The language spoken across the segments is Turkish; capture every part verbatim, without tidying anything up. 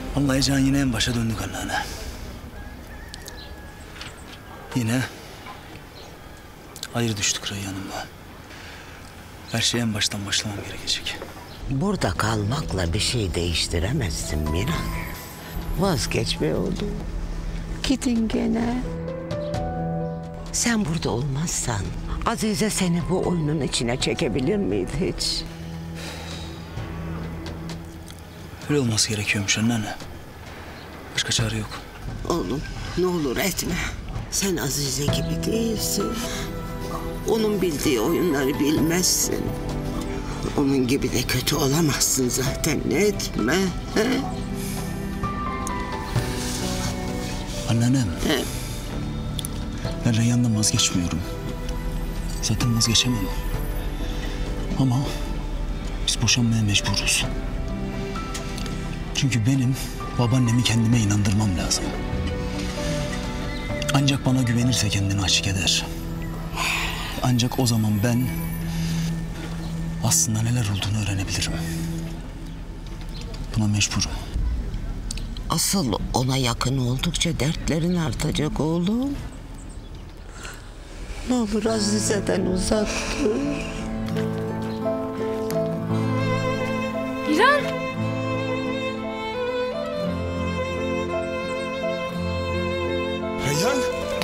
Anlayacağın yine en başa döndük anneanne. Yine ayrı düştük Reyhan'ımla. Her şey en baştan başlamam gerekecek. Burada kalmakla bir şey değiştiremezsin Miran. Vazgeçme oğlum. Gidin gene. Sen burada olmazsan Azize seni bu oyunun içine çekebilir miydi hiç? Öyle olması gerekiyormuş anneanne. Başka çare yok. Oğlum ne olur etme. Sen Azize gibi değilsin. Onun bildiği oyunları bilmezsin. Onun gibi de kötü olamazsın zaten. Etme. He? Anneannem. He. Ben Reyhan'dan vazgeçmiyorum. Zaten vazgeçemem. Ama biz boşanmaya mecburuz. Çünkü benim babaannemi kendime inandırmam lazım. Ancak bana güvenirse kendini açık eder. Ancak o zaman ben aslında neler olduğunu öğrenebilirim. Buna mecburum. Asıl ona yakın oldukça dertlerin artacak oğlum. Ne olur Azize'den uzak dur. Miran! Reyhan!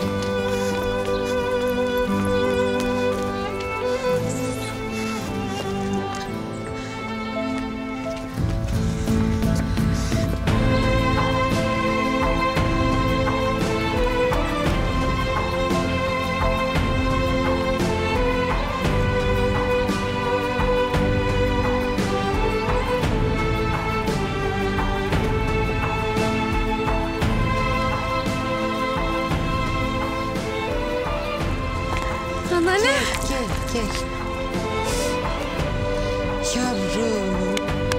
Anneanne. Gel, gel. Yavrum.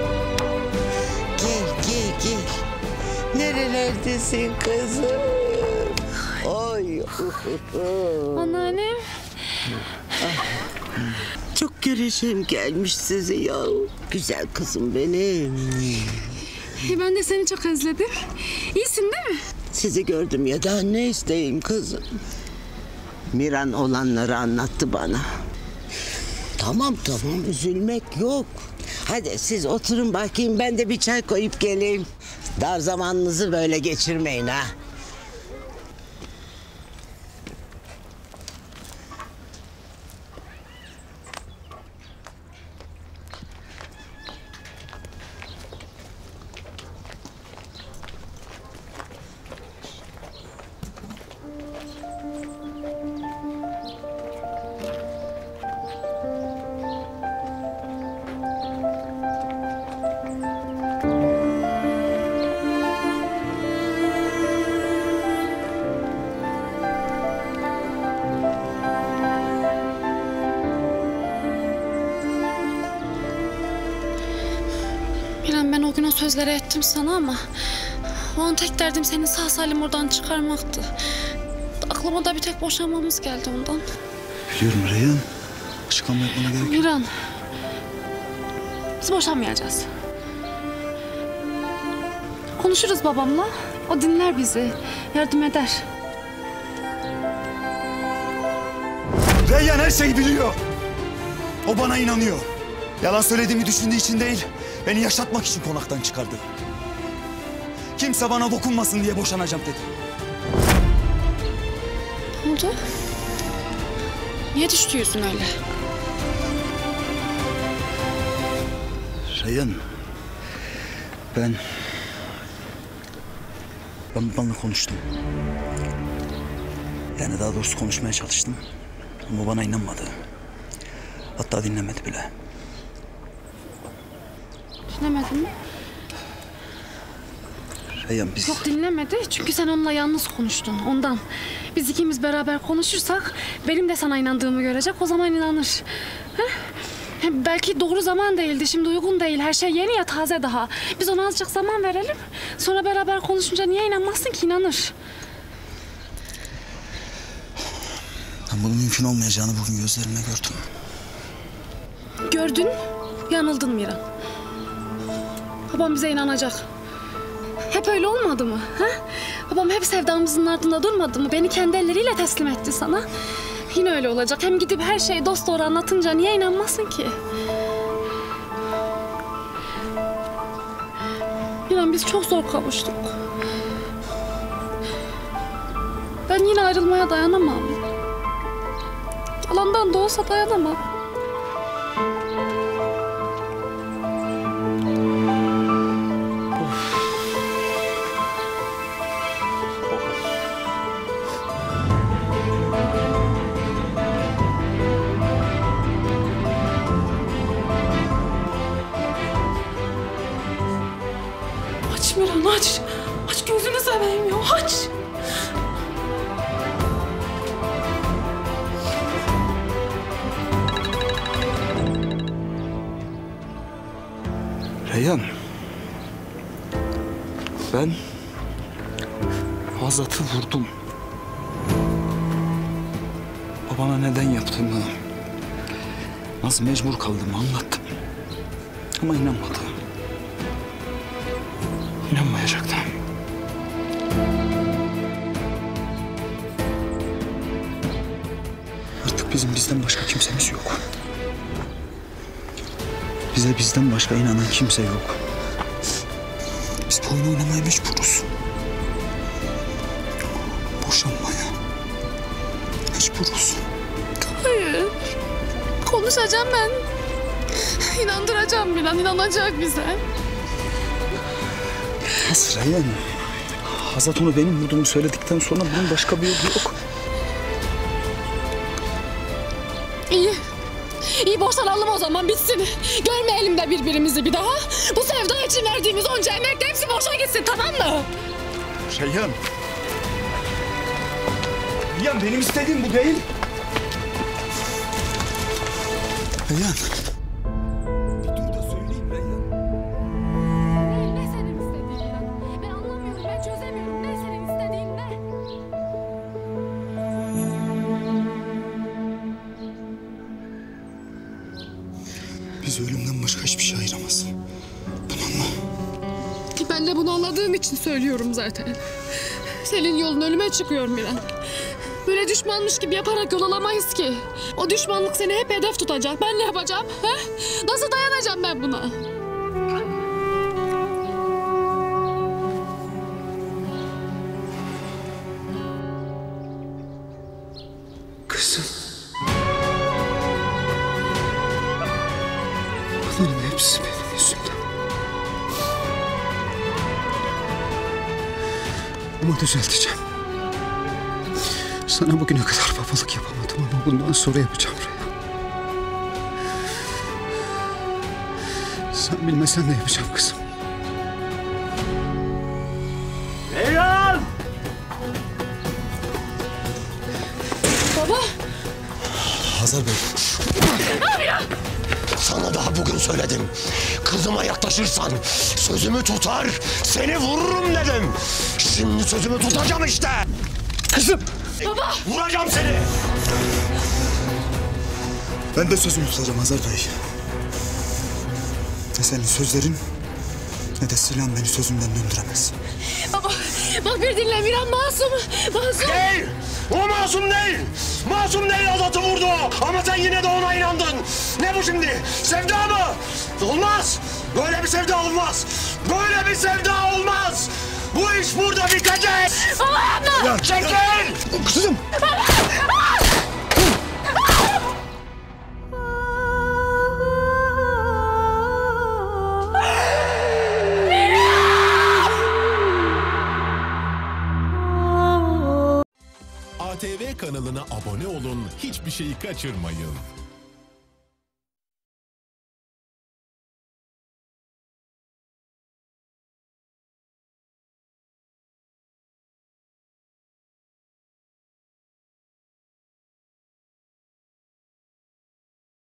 Gel, gel, gel. Nerelerdesin kızım? Oy. Anneannem. Çok göreceğim gelmiş sizi ya. Güzel kızım benim. Ben de seni çok özledim. İyisin değil mi? Sizi gördüm ya daha ne isteyeyim kızım. Miran olanları anlattı bana. Tamam tamam üzülmek yok. Hadi siz oturun bakayım ben de bir çay koyup geleyim. Dar zamanınızı böyle geçirmeyin ha. Miran ben o gün o sözleri ettim sana ama o an tek derdim seni sağ salim oradan çıkarmaktı. Aklıma da bir tek boşanmamız geldi ondan. Biliyorum Reyhan. Açıklama yapmana gerek yok. Miran. Biz boşanmayacağız. Konuşuruz babamla. O dinler bizi. Yardım eder. Reyhan her şeyi biliyor. O bana inanıyor. Yalan söylediğimi düşündüğü için değil, beni yaşatmak için konaktan çıkardı. Kimse bana dokunmasın diye boşanacağım dedi. Ne oldu? Niye düştü yüzün öyle? Reyhan, ben... Ben babanla konuştum. Yani daha doğrusu konuşmaya çalıştım. Ama bana inanmadı. Hatta dinlemedi bile. Dinlemedin mi? Reyhan biz... Yok dinlemedi çünkü sen onunla yalnız konuştun ondan. Biz ikimiz beraber konuşursak benim de sana inandığımı görecek o zaman inanır. He? Hem belki doğru zaman değildi şimdi uygun değil her şey yeni ya taze daha. Biz ona azıcık zaman verelim. Sonra beraber konuşunca niye inanmazsın ki inanır. Ben bunun mümkün olmayacağını bugün gözlerimle gördüm. Gördün yanıldın Miran. Babam bize inanacak. Hep öyle olmadı mı? Ha? Babam hep sevdamızın ardında durmadı mı? Beni kendi elleriyle teslim etti sana. Yine öyle olacak. Hem gidip her şeyi dost doğru anlatınca niye inanmasın ki? Miran, biz çok zor kavuştuk. Ben yine ayrılmaya dayanamam. Yalandan da olsa dayanamam. Aç Miran, aç. Aç, gözünü seveyim ya, aç. Reyhan. Ben Azat'ı vurdum. Babana neden yaptığımı, nasıl mecbur kaldığımı anlattım. Ama inanmadı. İnanmayacaktı. Artık bizim bizden başka kimsemiz yok. Bize bizden başka inanan kimse yok. Biz bu oyunu oynamaya mecburuz. Boşanmaya mecburuz. Hayır. Konuşacağım ben. İnandıracağım Miran, inanacak bize. Nasıl Reyhan? Hazat onu benim vurduğumu söyledikten sonra bunun başka bir yolu yok. İyi. İyi, boşanalım o zaman, bitsin. Görmeyelim de birbirimizi bir daha. Bu sevda için verdiğimiz onca emek de hepsi boşa gitsin, tamam mı? Reyhan. Reyhan, benim istediğim bu değil. Reyhan. Bir dur da söyleyeyim Reyhan. Ne senin istediğin ya? Ben anlamıyorum, ben çözemiyorum. Ne senin istediğin ne? Bizi ölümden başka hiçbir şey ayıramaz. Bunu anla. Ben de bunu anladığım için söylüyorum zaten. Senin yolun ölüme çıkıyor Miran. Böyle düşmanmış gibi yaparak yol alamayız ki. O düşmanlık seni hep hedef tutacak. Ben ne yapacağım? He? Nasıl dayanacağım ben buna? Kızım. Bunların hepsi benim yüzümden. Ama düzelteceğim. Sana bugüne kadar babalık yapamadım ama bundan sonra yapacağım Reyhan. Sen bilmesen de yapacağım kızım. Reyhan! Baba! Hazar Bey. Sana daha bugün söyledim. Kızıma yaklaşırsan sözümü tutar, seni vururum dedim. Şimdi sözümü tutacağım işte. Kızım! Baba! Vuracağım seni. Ben de sözümü tutacağım Hazar Bey. Ne senin sözlerin ne de silahın beni sözümden döndüremez. Baba! Bak bir dinle, Miran masum! Masum! Değil! O masum değil! Masum değil, Azat'ı vurdu. Ama sen yine de ona inandın. Ne bu şimdi? Sevda mı? Olmaz! Böyle bir sevda olmaz! Böyle bir sevda olmaz! Bu iş burada bitecek! Baba yapma! Çekil! Kızım! A T V kanalına abone olun, hiçbir şeyi kaçırmayın.